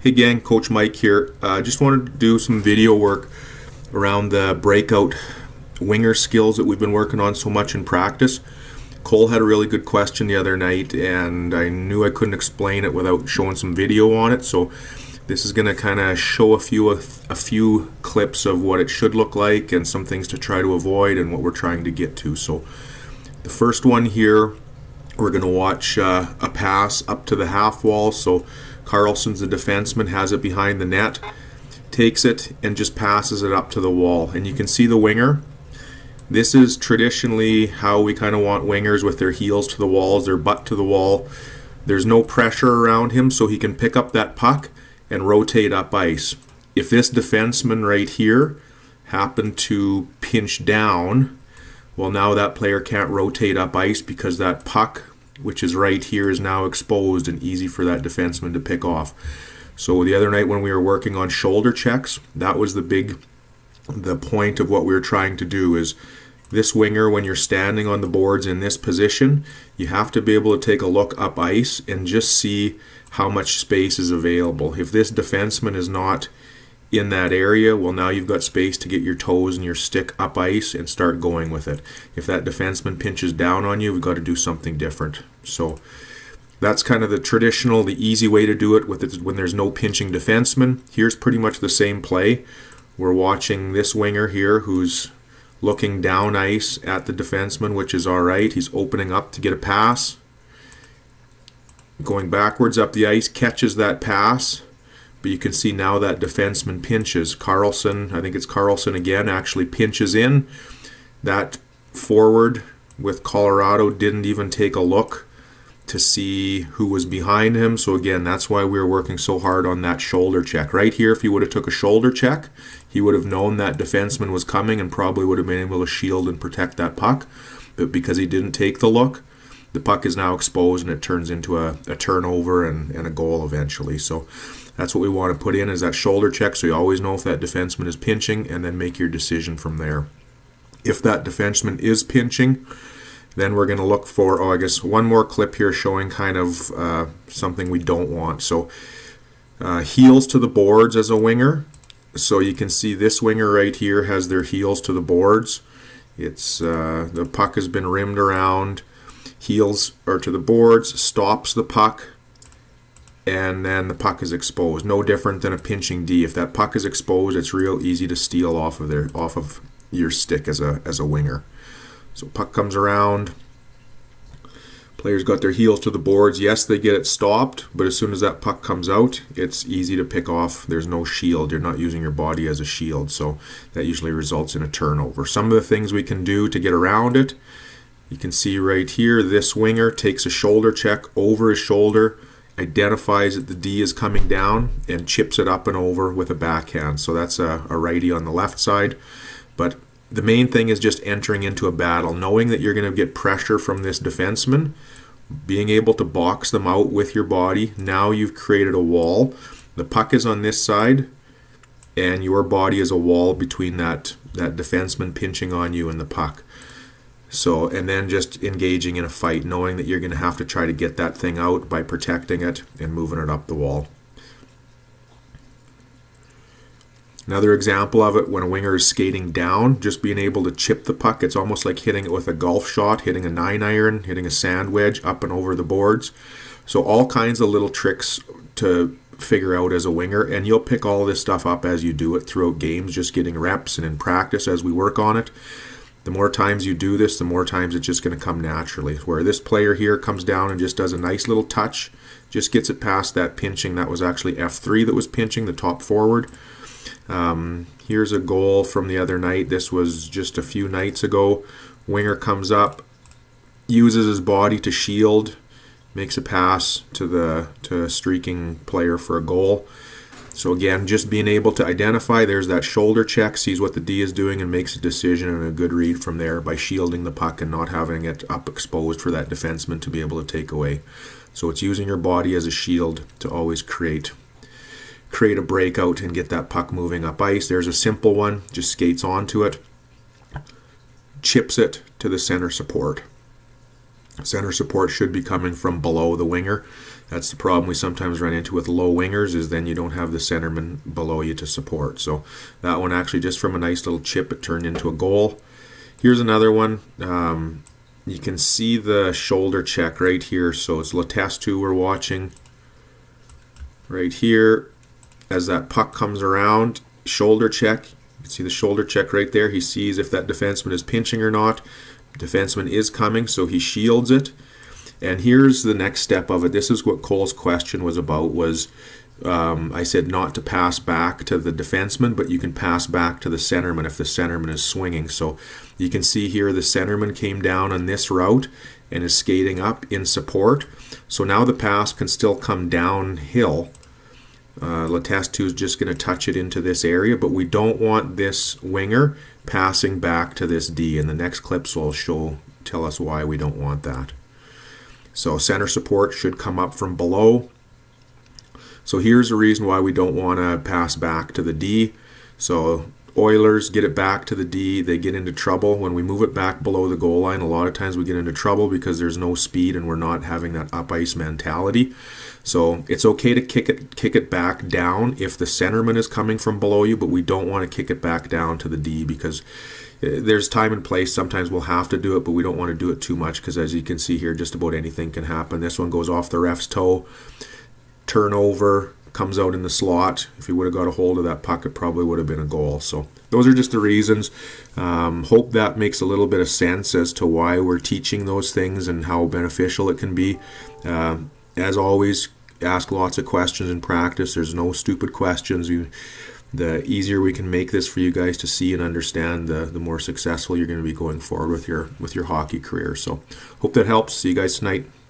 Hey gang, Coach Mike here. Just wanted to do some video work around the breakout winger skills that we've been working on so much in practice. Cole had a really good question the other night and I knew I couldn't explain it without showing some video on it, so this is going to kind of show a few clips of what it should look like and some things to try to avoid and what we're trying to get to. So the first one here, we're going to watch a pass up to the half wall. So Carlson's the defenseman, has it behind the net, takes it and just passes it up to the wall. And you can see the winger. This is traditionally how we kind of want wingers, with their heels to the walls, their butt to the wall. There's no pressure around him, so he can pick up that puck and rotate up ice. If this defenseman right here happened to pinch down, well, now that player can't rotate up ice because that puck, which is right here, is now exposed and easy for that defenseman to pick off. So the other night when we were working on shoulder checks, that was the point of what we were trying to do. Is this winger, when you're standing on the boards in this position, you have to be able to take a look up ice and just see how much space is available. If this defenseman is not in that area, well, now you've got space to get your toes and your stick up ice and start going with it. If that defenseman pinches down on you, we've got to do something different. So that's kind of the traditional, the easy way to do it when there's no pinching defenseman. Here's pretty much the same play. We're watching this winger here who's looking down ice at the defenseman, which is all right. He's opening up to get a pass. Going backwards up the ice, catches that pass. But you can see now that defenseman pinches. Carlson, I think it's Carlson again, actually pinches in. That forward with Colorado didn't even take a look to see who was behind him. So again, that's why we were working so hard on that shoulder check. Right here, if he would have took a shoulder check, he would have known that defenseman was coming and probably would have been able to shield and protect that puck. But because he didn't take the look, the puck is now exposed and it turns into a turnover and a goal eventually. So that's what we want to put in, is that shoulder check, so you always know if that defenseman is pinching, and then make your decision from there. If that defenseman is pinching, then we're going to look for, I guess one more clip here showing kind of something we don't want. So heels to the boards as a winger. So you can see this winger right here has their heels to the boards. It's the puck has been rimmed around. Heels are to the boards, stops the puck, and then the puck is exposed. No different than a pinching D. If that puck is exposed, it's real easy to steal off of your stick as a winger. So puck comes around. Players got their heels to the boards. Yes, they get it stopped, but as soon as that puck comes out, it's easy to pick off. There's no shield. You're not using your body as a shield, so that usually results in a turnover. Some of the things we can do to get around it, you can see right here, this winger takes a shoulder check over his shoulder, identifies that the D is coming down, and chips it up and over with a backhand. So that's a righty on the left side. But the main thing is just entering into a battle, knowing that you're going to get pressure from this defenseman, being able to box them out with your body. Now you've created a wall. The puck is on this side, and your body is a wall between that defenseman pinching on you and the puck. So, and then just engaging in a fight, knowing that you're going to have to try to get that thing out by protecting it and moving it up the wall. Another example of it, when a winger is skating down, just being able to chip the puck. It's almost like hitting it with a golf shot, hitting a 9-iron, hitting a sand wedge up and over the boards. So all kinds of little tricks to figure out as a winger, and you'll pick all this stuff up as you do it throughout games, just getting reps and in practice as we work on it. The more times you do this, the more times it's just going to come naturally. Where this player here comes down and just does a nice little touch, just gets it past that pinching. That was actually F3 that was pinching, the top forward. Here's a goal from the other night. This was just a few nights ago. Winger comes up, uses his body to shield, makes a pass to a streaking player for a goal. So again, just being able to identify, there's that shoulder check, sees what the D is doing and makes a decision and a good read from there by shielding the puck and not having it up exposed for that defenseman to be able to take away. So it's using your body as a shield to always create a breakout and get that puck moving up ice. There's a simple one, just skates onto it, chips it to the center support. Center support should be coming from below the winger. That's the problem we sometimes run into with low wingers, is then you don't have the centerman below you to support. So that one actually, just from a nice little chip, it turned into a goal. Here's another one. You can see the shoulder check right here. So it's Latest 2 we're watching right here. As that puck comes around, shoulder check. You can see the shoulder check right there. He sees if that defenseman is pinching or not. Defenseman is coming, so he shields it. And here's the next step of it. This is what Cole's question was about, was I said not to pass back to the defenseman, but you can pass back to the centerman if the centerman is swinging. So you can see here the centerman came down on this route and is skating up in support. So now the pass can still come downhill. Latest 2 is just going to touch it into this area, but we don't want this winger passing back to this D, and the next clips will tell us why we don't want that. So center support should come up from below. So here's the reason why we don't want to pass back to the D. So Oilers get it back to the D, they get into trouble. When we move it back below the goal line, a lot of times we get into trouble because there's no speed and we're not having that up ice mentality. So it's okay to kick it back down if the centerman is coming from below you, but we don't want to kick it back down to the D, because there's time and place. Sometimes we'll have to do it, but we don't want to do it too much, because as you can see here, just about anything can happen. This one goes off the ref's toe, turnover, comes out in the slot. If he would have got a hold of that puck, it probably would have been a goal. So those are just the reasons. Hope that makes a little bit of sense as to why we're teaching those things and how beneficial it can be. As always, ask lots of questions in practice. There's no stupid questions. The easier we can make this for you guys to see and understand, the more successful you're going to be going forward with your hockey career. So hope that helps. See you guys tonight.